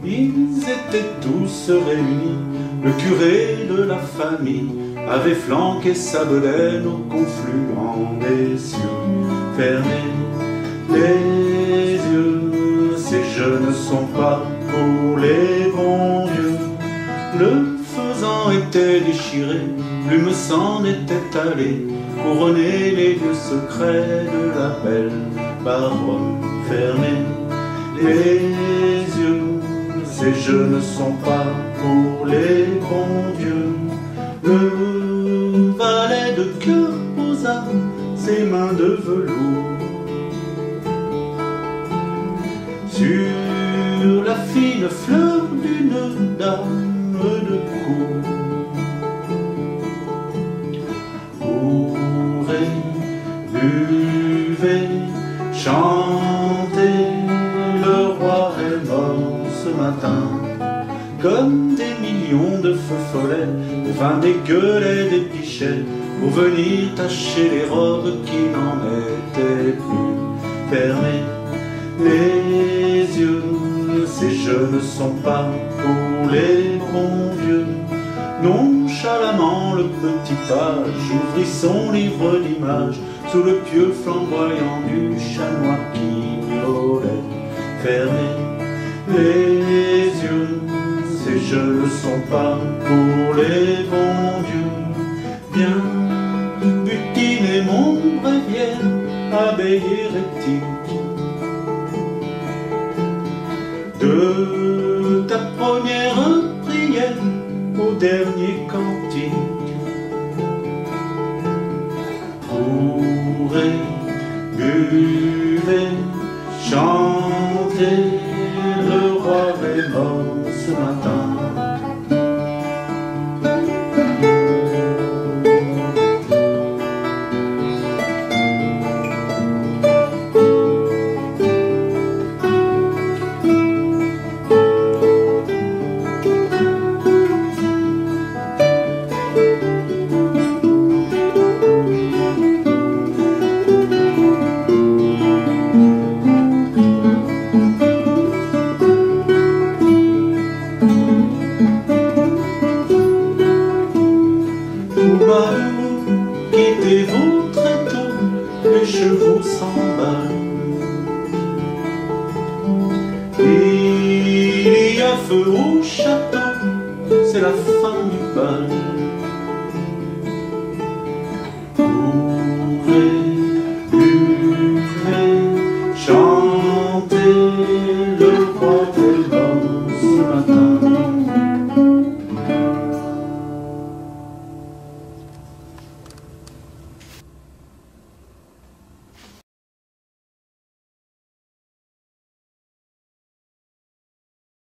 Ils étaient tous réunis, le curé de la famille avait flanqué sa bedaine au confluent des cieux. Fermez les yeux, ces jeux ne sont pas pour les bons dieux. Le faisan était déchiré, plume s'en était allée, couronner les lieux secrets de la belle baronne. Fermez les yeux, ces jeux ne sont pas pour les bons dieux. Le valet de cœur posa ses mains de velours sur la fine fleur d'une dame de cour. Courez, buvez, chantez, le roi est mort ce matin. Comme des millions de feux follets, des vins, des gueulets, des pichets, pour venir tacher les robes qui n'en étaient plus. Fermez les yeux, ces jeux ne sont pas pour les bons dieux. Nonchalamment le petit page ouvrit son livre d'images sous le pieu flamboyant du chanois qui miaulait. Fermez les yeux, ces jeux ne sont pas pour les bons dieux. Viens butiner mon bréviaire, abeille hérétique, de ta première prière au dernier cantique. Courez, buvez, chantez, le roi est mort ce matin. Quittez-vous très tôt, les chevaux s'emballent. Il y a feu au château, c'est la fin du bal.